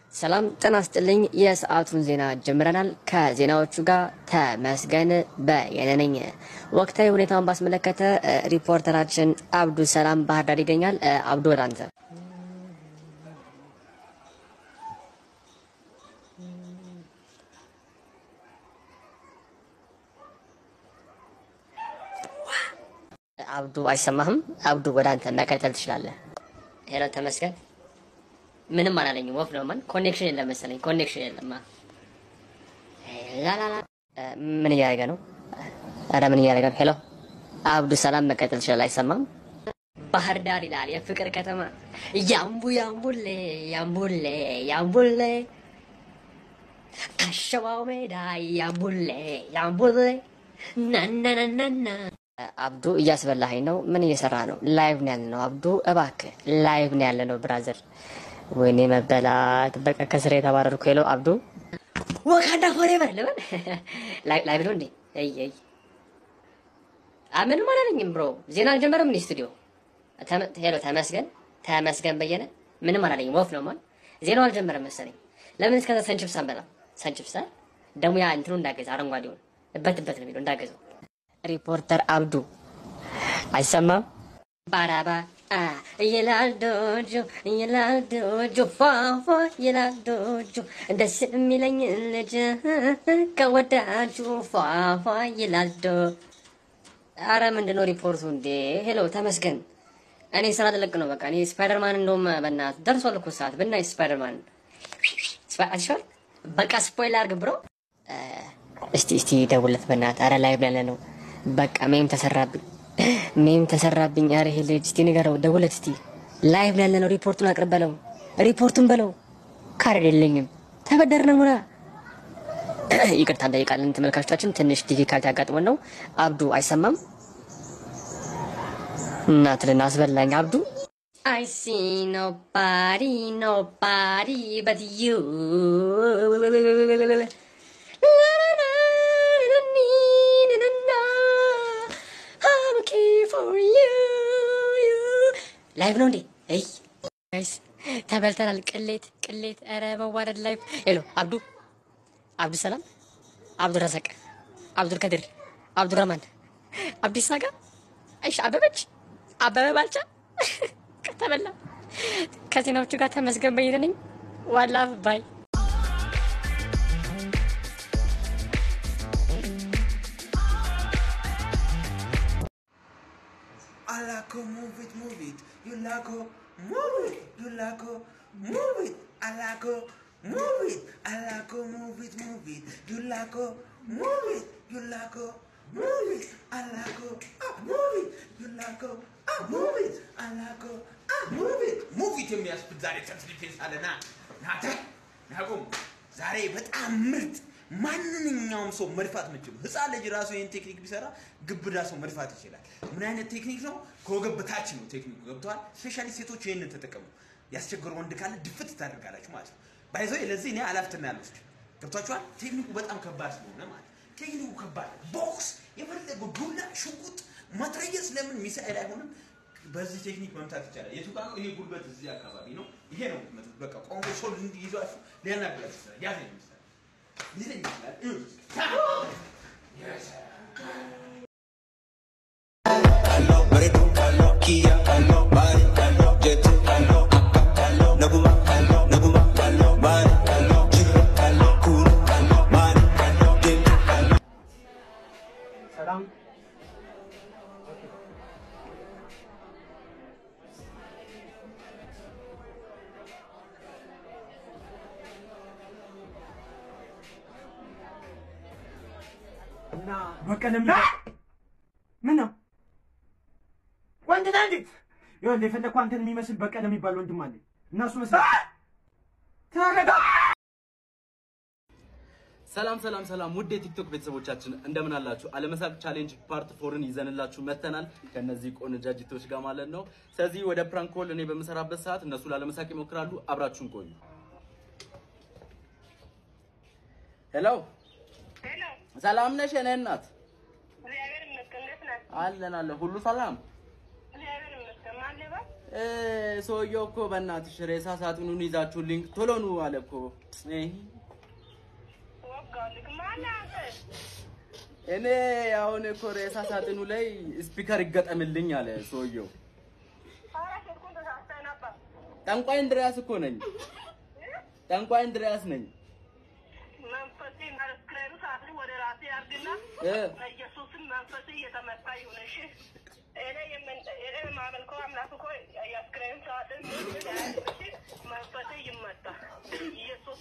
ሰላም ጤና ይስጥልኝ። የሰዓቱን ዜና ጀምረናል። ከዜናዎቹ ጋር ተመስገን በየነ ነኝ። ወቅታዊ ሁኔታውን ባስመለከተ ሪፖርተራችን አብዱ ሰላም ባህር ዳር ይገኛል። አብዱ ወደ አንተ። አብዱ አይሰማህም? አብዱ ወደ አንተ መቀጠል ትችላለህ። ሄሎ ተመስገን። ምንም አላለኝም። ወፍ ነው ማን ኮኔክሽን የለም መሰለኝ። ኮኔክሽን የለም። ላላላ ምን እያደረገ ነው? አረ ምን እያደረገ ነው? ሄሎ አብዱ ሰላም መቀጠል ይችላል። አይሰማም? ባህር ዳር ይላል የፍቅር ከተማ። ያምቡሌ ያምቡሌ ከሸዋው ሜዳ ያምቡሌ ናናናናና። አብዱ እያስበላኸኝ ነው። ምን እየሰራ ነው? ላይቭ ነው ያለነው። አብዱ እባክህ ላይቭ ነው ያለነው ብራዘር። ወይኔ መበላት በቃ ከስራ የተባረርኩ። ሄሎ አብዱ ወካንዳ ፎሬቨር ለምን ላይቭ ነው እንዴ? አይ ምንም አላለኝም ብሮ። ዜና አልጀመረም እንዴ ስቱዲዮ? ሄሎ ተመስገን በየነ ምንም አላለኝም። ወፍ ነው ማን ዜናው አልጀመረም መሰለኝ። ለምን እስከዛ ሰንችፍስ አንበላ? ሰንችፍስ ደሙ ያ እንትኑ እንዳገዛ አረንጓዴውን እበትበት ነው የሚለው እንዳገዛው። ሪፖርተር አብዱ አይሰማም? ባራባ ይላል ዶጆ ፏፏ ይላል ዶጆ ደስ የሚለኝ ልጅ ከወዳጁ ፏፏ ይላል ዶ። አረ ምንድነው ሪፖርቱ እንዴ? ሄሎ ተመስገን እኔ ስራ ልለቅ ነው በቃ። እኔ ስፓይደርማን እንደውም በእናትህ ደርሷል እኮ ሰዓት ብናይ ስፓይደርማን አሽዋል በቃ ስፖይል አድርግ ብሮ። እስቲ ደውለት በእናትህ። አረ ላይቭ ያለ ነው በቃ። ሜም ተሰራብኝ። አረ ይሄ ልጅ እስቲ ንገረው፣ ደውለት እስቲ። ላይቭ ያለ ነው። ሪፖርቱን አቅርበለው፣ ሪፖርቱን በለው። ካርድ የለኝም ተበደርነ ሙላ። ይቅርታ እንጠይቃለን ተመልካቾቻችን፣ ትንሽ ዲፊካልቲ ያጋጥመን ነው። አብዱ አይሰማም? እናትህን አስበላኝ አብዱ። I see nobody but you. For you ላይቭ ነው እንዴ? አይ ጋይስ ተበልተናል። ቅሌት ኧረ መዋረድ ላይቭ። ሄሎ አብዱ ሰላም፣ አብዱ ረዘቅ፣ አብዱል ከድር፣ አብዱ ረማን፣ አብዲስ አጋ፣ አይሽ አበበ ባልቻ ከተበላ። ከዜናዎቹ ጋር ተመስገን በየነ ነኝ። ዋላ ባይ Alako move it, you lako move it, you lako move it, alako move it, alako move it, you lako move it, you lako move it, alako move it, you lako move it, alako move it የሚያስብል ዛሬ ተንስሊፌንስ አለና ናቁም ዛሬ በጣም ምርጥ ማንኛውም ሰው መድፋት ምችሉ ህፃን ልጅ ራሱ ይሄን ቴክኒክ ቢሰራ ግብዳ ሰው መድፋት ይችላል። ምን አይነት ቴክኒክ ነው? ከወገብ በታች ነው ቴክኒኩ። ገብቷል? ስፔሻሊ ሴቶች ይሄንን ተጠቀሙ። ያስቸገሩ ወንድ ካለ ድፍት ታደርጋላችሁ ማለት ነው። ባይዘው ለዚህ እኔ አላፍትና ያለውስ ገብቷችኋል? ቴክኒኩ በጣም ከባድ ስለሆነ ማለት ቴክኒኩ ከባድ ቦክስ የፈለገው ዱላ ሽጉጥ ማትረየስ ለምን ሚሳኤል አይሆንም? በዚህ ቴክኒክ መምታት ይቻላል። የቱ ጋር ነው? ይሄ ጉልበት እዚህ አካባቢ ነው። ይሄ ነው በቃ ቆንጆ ሶል እንዲይዟችሁ ሊያናግራችሁ ይችላል። ያዘ ይመስላል ሊለኝ ይችላል። yes hello bredo hello kia hello bari hello jet hello hello naguma hello bari hello hello cool hello bari hello jet hello salam በቀለም ምን ነው ወንድ ነህ? ይኸውልህ የፈለኩ አንተን የሚመስል በቀለም የሚባል ወንድም አለኝ እና እሱ መስለ ተረጋ። ሰላም ውድ የቲክቶክ ቤተሰቦቻችን እንደምን አላችሁ? አለመሳቅ ቻሌንጅ ፓርት 4ን ይዘንላችሁ መተናል ከነዚህ ቆንጃጅቶች ጋር ማለት ነው። ስለዚህ ወደ ፕራንክ ኮል እኔ በመሰራበት ሰዓት እነሱ ላለመሳቅ ይሞክራሉ። አብራችሁን ቆዩ። ሄሎ ሰላም ነሽ የኔ እናት? እግዚአብሔር ይመስገን። አለን ሁሉ ሰላም። እግዚአብሔር ይመስገን። ማን ልበል? ሰውየው እኮ በእናትሽ ሬሳ ሳጥኑን ይዛችሁልኝ ቶሎ ኑ አለ እኮ እኔ አሁን እኮ ሬሳ ሳጥኑ ላይ ስፒከር ይገጠምልኝ አለ ሰውየው ጠንቋይ እንድሪያስ እኮ ነኝ ጠንቋይ እንድሪያስ ነኝ መንፈሴ ማስክሬኑ ሳጥኑ ወደ ራሴ አርግና ኢየሱስን መንፈሴ እየተመታ ይሁንሽ እኔ ማመልከው አምላክ እኮ ያስክሬኑ ሳጥን መንፈሴ ይመታ ኢየሱስ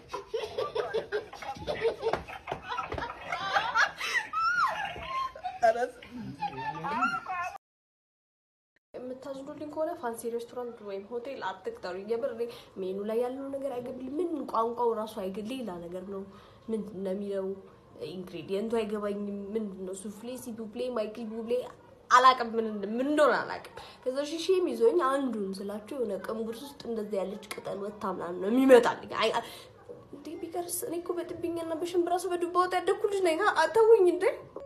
የምታዝዱልኝ ከሆነ ፋንሲ ሬስቶራንት ወይም ሆቴል አትቅጠሩ የብር ሜኑ ላይ ያለው ነገር አይገብል ምን ቋንቋው ራሱ አይገል ሌላ ነገር ነው ምን እንደሚለው ኢንግሪዲየንቱ አይገባኝም ምንድነው ሱፍሌ ሲቡፕሌ ማይክል ቡብሌ አላቀም ምን እንደሆነ አላቀም ከዛ ሺሺም ይዞኝ አንዱን ስላችሁ የሆነ ቀምቡርስ ውስጥ እንደዛ ያለች ቅጠል ወጣምናን ነው የሚመጣልኝ እንዴ ቢቀርስ እኔ እኮ በጥብኛና በሽምብራሱ በዱባ ወጣ ያደኩልሽ ነኝ አታውኝ እንዴ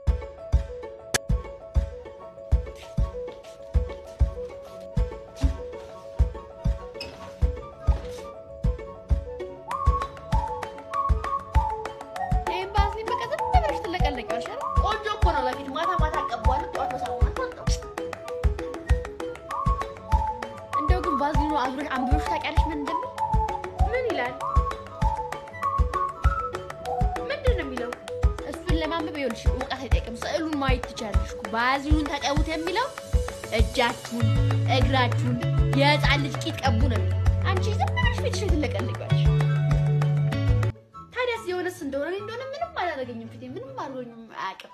ባዚውን ተቀውት የሚለው እጃችሁን እግራችሁን የጻን ልጅ ቂጥ ቀቡ ነው አንቺ ዝም ብለሽ ፊትሽ ትለቀለቀሽ ታዲያስ የሆነስ እንደሆነ ምንም አላደረገኝም ፊቴ ምንም አልሆኝም አያውቅም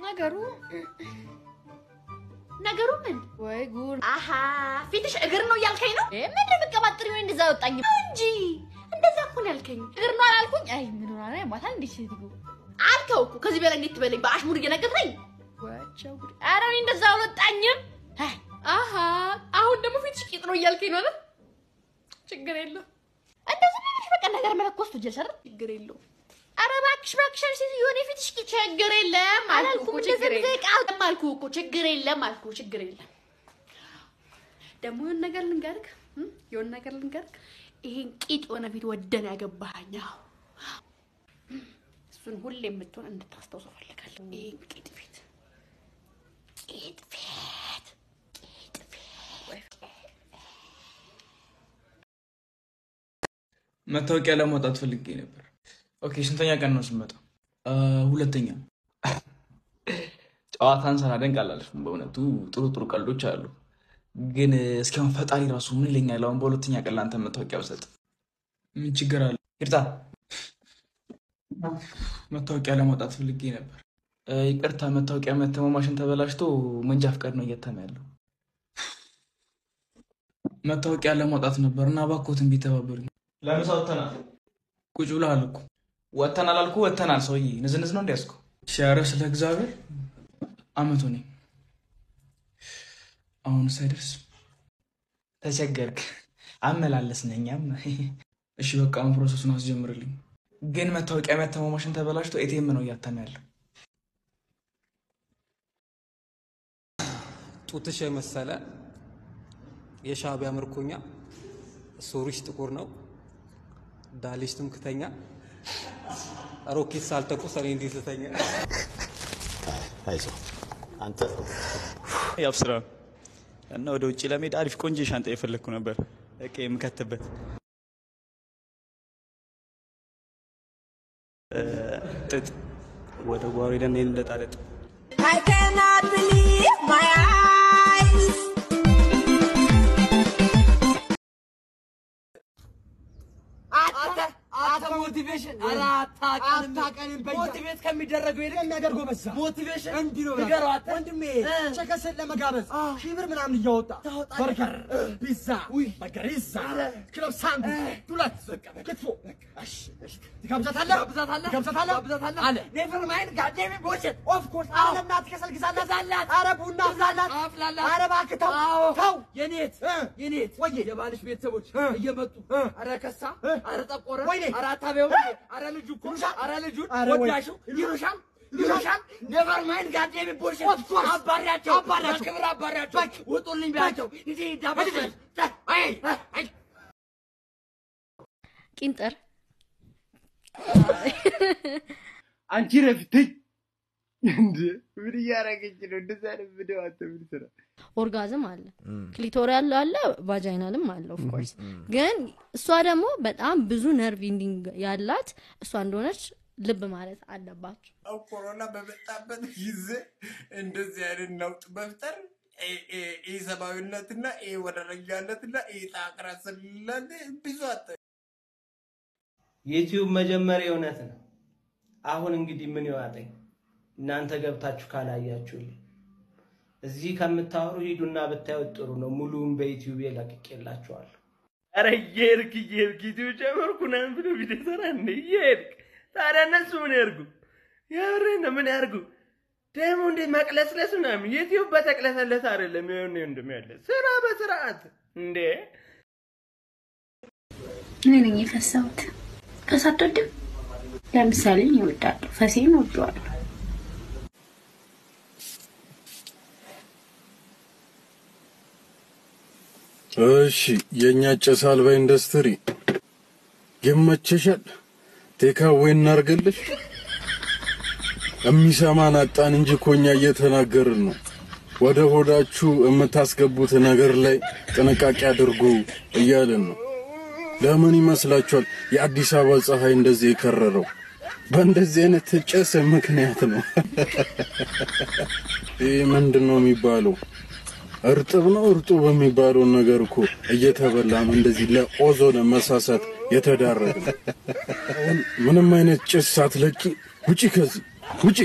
ነገሩ ምን ወይ ጉድ አሃ ፊትሽ እግር ነው ያልከኝ ነው ምን ለምትቀባጥሪ ወይ እንደዛ ወጣኝ እንጂ እንደዛ እኮ ነው ያልከኝ እግር ነው አላልኩኝ አይ ምን ሆነ ነው ማታ እንዴ ሲትጉ አልከው እኮ ከዚህ በላይ እንዴት ትበለኝ በአሽሙር እየነገርኸኝ ወቸው አረኔ እንደዛ ወጣኝም አሃ አሁን ደግሞ ፊትሽ ቂጥ ነው ያልከኝ ነው አይደል ችግር የለም እንደዚህ ምንሽ በቃ ነገር መለኮስ ትጀሰር ችግር የለም አረ ባክሽ ሲቲ የሆነ ፊትሽ ቂጥ ችግር የለም አልኩ ችግር የለም አልኩ እኮ ችግር የለም አልኩ ችግር የለም ደግሞ የሆነ ነገር ልንገርክ ይሄን ቂጥ ሆነ ፊት ወደን ያገባኛ እሱን ሁሌ የምትሆን እንድታስተውሰው ፈልጋለሁ ይሄን ቂጥ ፊት መታወቂያ ለማውጣት ፈልጌ ነበር ኦኬ ስንተኛ ቀን ነው ስመጣ ሁለተኛ ጨዋታን ሰናደን ቃላለሽ በእውነቱ ጥሩ ቀልዶች አሉ ግን እስካሁን ፈጣሪ ራሱ ምን ይለኛል አሁን በሁለተኛ ቀን ላንተ መታወቂያ ወሰጥ ምን ችግር አለ ይርታ መታወቂያ ለማውጣት ፈልጌ ነበር ይቅርታ መታወቂያ መተማ ማሽን ተበላሽቶ መንጃ ፍቃድ ነው እየተመ ያለው መታወቂያ ለማውጣት ነበርና ባኮትን ቢተባበሩኝ ለምን ሳውተናል ቁጭ ብለሃል እኮ ወተናል አልኩ ወተናል ሰውዬ ንዝንዝ ነው እንዲያስኩ ሻረስ ለእግዚአብሔር አመቱ ነኝ አሁን ሳይደርስ ተቸገርክ አመላለስነኛም እሺ በቃ አሁን ፕሮሰሱን አስጀምርልኝ ግን መታወቂያ መተማ ማሽን ተበላሽቶ ኤቲኤም ነው እያተመ ያለው ጡትሽ የመሰለ የሻቢያ ምርኮኛ ሶሪሽ ጥቁር ነው ዳሊሽ ትምክተኛ ሮኬት ሳልተኩስ እኔ እንዴት ልተኛ አይዞህ አንተ ያብስራ እና ወደ ውጪ ለመሄድ አሪፍ ቆንጆ ሻንጣ የፈለኩ ነበር እቄ የምከትበት ጥጥ ወደ ጓሮ ሄደን እንደጣለጥ I cannot believe my eyes. motivation አታቀንም ሞቲቬት ከሚደረገው ይልቅ የሚያደርገው በዛ ሞቲቬሽን እንዲህ ነው ንገሯት ወንድሜ ቸከሰል ለመጋበዝ ሺብር ምናምን እያወጣ በርገር ፒዛ በርገሪዛ ክለብ ሳንዱች ዱለት ክትፎ እሺ ትጋብዛታለህ አለ ኔቨር ማይንድ ጋዴሚ ቦቸት ኦፍ ኮርስ አለ እናት ከሰል ግዛላት አረ ቡና አፍላላት አረ እባክህ ተው የኔት ወይ የባልሽ ቤተሰቦች እየመጡ አረ ከሳ አረ ጠቆረ አረ አታበው አረ ልጁ እኮ አረ ልጁ ወዳሹ ይሩሻም ይሻል never mind goddamn bullshit አባሪያቸው ክብር አባሪያቸው ወጡልኝ ቢያቸው እዚህ ዳበስ አይ ቂንጠር አንቺ ረፍትኝ እንዴ ምን ያረጋግጥ ነው እንደዛ ነው ቪዲዮ አትምልሰራ ኦርጋዝም አለ ክሊቶሪያል አለ ቫጃይናልም አለ ኦፍ ኮርስ ግን እሷ ደግሞ በጣም ብዙ ነርቭ ኢንዲንግ ያላት እሷ እንደሆነች ልብ ማለት አለባችሁ ኮሮና በመጣበት ጊዜ እንደዚህ አይነት ነውጥ መፍጠር ኢሰባዊነትና ወደረጃነትና ታቅራስላለ ብዙት ዩቲዩብ መጀመሪያ እውነት ነው አሁን እንግዲህ ምን ይዋጠኝ እናንተ ገብታችሁ ካላያችሁልኝ እዚህ ከምታወሩ ሂዱና ብታዩት ጥሩ ነው ሙሉውን በዩቲዩብ ለቅቄላችኋል አረ ይርክ ዩቲዩብ ጀመርኩና ብሎ ቪዲዮ ሰራን ይርክ ታዲያ እነሱ ምን ያርጉ ያሬና ምን ያርጉ ደሞ እንደ መቅለስለስና ዩቲዩብ በተቅለሰለስ አይደለም ይሁን እንደሚያለ ስራ በስርዓት እንዴ እኔ ነኝ የፈሳሁት ከሳትወድም ለምሳሌ ይወዳል ፈሴን ወዷል እሺ የኛ ጨሳል በኢንዱስትሪ የመቸሻል ቴካዌ እናርገልሽ የሚሰማን አጣን እንጂ ኮኛ እየተናገርን ነው ወደ ሆዳችሁ የምታስገቡት ነገር ላይ ጥንቃቄ አድርጉ እያልን ነው ለምን ይመስላችኋል የአዲስ አበባ ፀሐይ እንደዚህ የከረረው በእንደዚህ አይነት ጨስ ምክንያት ነው ምንድነው የሚባለው እርጥብ ነው እርጥብ የሚባለው ነገር እኮ እየተበላ ነው እንደዚህ ለኦዞን መሳሳት የተዳረገ ምንም አይነት ጭስ ሳትለቂ ውጪ ከዚህ ውጪ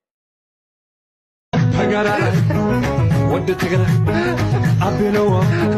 What the tigger? Abeladdis.